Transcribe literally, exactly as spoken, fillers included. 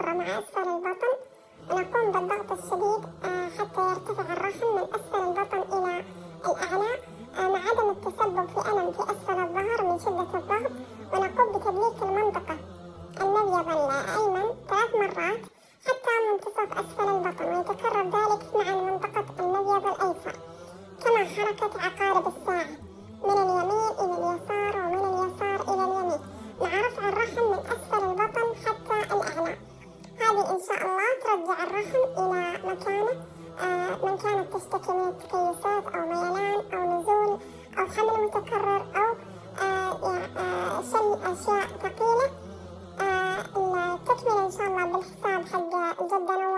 الكبرى مع أسفل البطن، ونقوم بالضغط الشديد حتى يرتفع الرحم من أسفل البطن إلى الأعلى مع عدم التسبب في ألم في أسفل الظهر من شدة الضغط. ونقوم بتدليك المنطقة المبيض الأيمن ثلاث مرات حتى منتصف أسفل البطن، ويتكرر ذلك مع منطقة المبيض الأيسر. كما حركة عقارب الساعة من اليمين إلى اليسار ومن اليسار إلى اليمين مع رفع الرحم من أسفل البطن حتى الأعلى. هذه إن شاء الله ترجع الرحم إلى مكانه. آه من كانت تشتكي من تكيسات أو ميلان أو نزول أو حمل متكرر أو آه آه شيء أشياء ثقيلة، آه تكمل إن شاء الله بالحساب حق جدنا